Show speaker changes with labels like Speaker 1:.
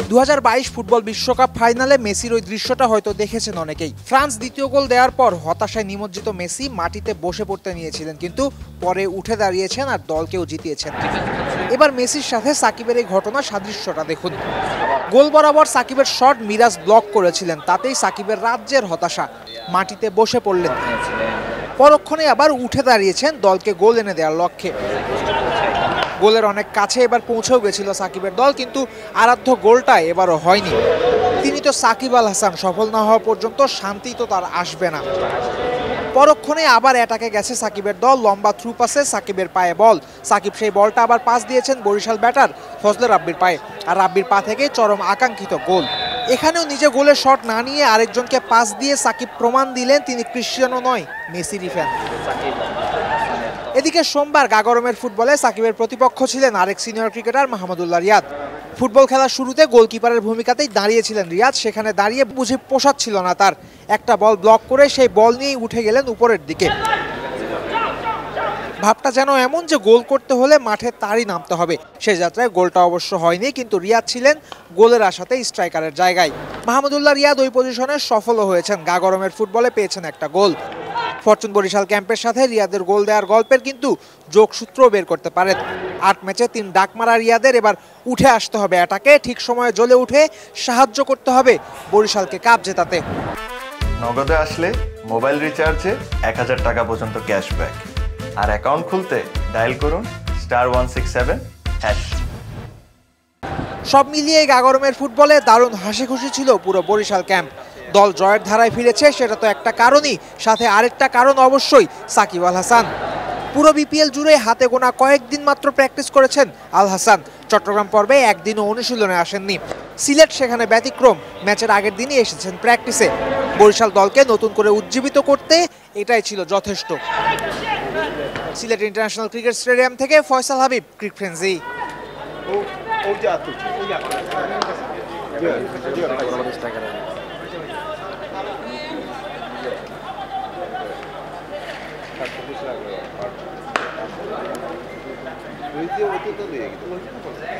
Speaker 1: 2022 football বিশ্বকাপ ফাইনালে মেসির ওই দৃশ্যটা হয়তো দেখেছেন অনেকেই। ফ্রান্স দ্বিতীয় গোল দেওয়ার পর হতাশায় নিমজ্জিত মেসি মাটিতে বসে পড়তে নিয়েছিলেন, কিন্তু পরে উঠে দাঁড়িয়েছেন আর দলকেও জিতিয়েছেন। এবার মেসির সাথে সাকিবের এই ঘটনা সাদৃশ্যটা দেখুন। গোল বরাবর সাকিবের শট মিরাজ ব্লক করেছিলেন, তাতেই সাকিবের রাজ্যের হতাশা, মাটিতে বসে পড়লেন। পরক্ষণে আবার উঠে দাঁড়িয়েছেন দলকে গোল এনে দেওয়ার লক্ষ্যে। গোলের অনেক কাছে এবার পৌঁছেও গেছিল সাকিবের দল, কিন্তু আরাধ্য গোলটা এবারও হয়নি। তিনি তো সাকিব আল হাসান, সফল না হওয়া পর্যন্ত শান্তি তো তার আসবে না। পরক্ষণে আবার অ্যাটাকে গেছে সাকিবের দল, লম্বা থ্রু পাসে সাকিবের পায়ে বল। সাকিব সেই বলটা আবার পাস দিয়েছেন বরিশাল ব্যাটার ফজলে রাব্বির পায়ে, আর রাব্বির পা থেকে চরম আকাঙ্ক্ষিত গোল। এখানেও নিজে গোলের শট না নিয়ে আরেকজনকে পাস দিয়ে সাকিব প্রমাণ দিলেন তিনি ক্রিশ্চিয়ানো নয়, মেসিরই ফ্যান। এদিকে সোমবার গাগরমের ফুটবলে সাকিবের প্রতিপক্ষ ছিলেন আরেক senior cricketer Mahmudullah Riyad. Football খেলার শুরুতে গোলকিপারের ভূমিকাতেই দাঁড়িয়েছিলেন রিয়াদ, সেখানে দাঁড়িয়ে বুঝে পোষাচ্ছিল না তার। একটা বল ব্লক করে সেই বল নিয়েই উঠে গেলেন উপরের দিকে। ভাবটা যেন এমন যে গোল করতে হলে মাঠে তারই নামতে হবে। সে যাত্রায় গোলটা অবশ্য হয়নি, কিন্তু রিয়াদ ছিলেন গোলের আশাতে স্ট্রাইকারের জায়গায়। মাহমুদুল্লাহ রিয়াদ ওই পজিশনে সফলও হয়েছেন, গাগরমের ফুটবলে পেয়েছেন একটা গোল। ফরচুন বরিশাল ক্যাম্পের সাথে রিয়াদের গোল দেওয়ার গল্পের কিন্তু যোগসূত্র বের করতে পারেন। 8 ম্যাচে 3 ডাক মারা রিয়াদের এবার উঠে আসতে হবে অ্যাটাকে, ঠিক সময়ে জ্বলে উঠে সাহায্য করতে হবে বরিশালকে কাপ জেতাতে।
Speaker 2: নগদে আসলে মোবাইল রিচার্জে 1000 টাকা পর্যন্ত ক্যাশব্যাক, আর অ্যাকাউন্ট খুলতে ডায়াল করুন *167#।
Speaker 1: সব মিলিয়ে গাগরমের ফুটবলে দারুণ হাসি খুশি ছিল পুরো বরিশাল ক্যাম্প। দল জয়ের ধারায় ফিরেছে, সেটা তো একটা কারণই, সাথে আরেকটা কারণ অবশ্যই সাকিব আল হাসান। পুরো বিপিএল জুড়ে হাতে গোনা কয়েকদিন মাত্র প্র্যাকটিস করেছেন আল হাসান। চট্টগ্রাম পর্বে একদিনও অনুশীলনে আসেননি। সিলেট সেখানে ব্যতিক্রম, ম্যাচের আগের দিনই এসেছেন প্র্যাকটিসে। বরিশাল দলকে নতুন করে উজ্জীবিত করতে এটাই ছিল যথেষ্ট। সিলেট ইন্টারন্যাশনাল ক্রিকেট স্টেডিয়াম থেকে ফয়সাল হাবিব, ক্রিকফ্রেঞ্জি।
Speaker 3: ওই যে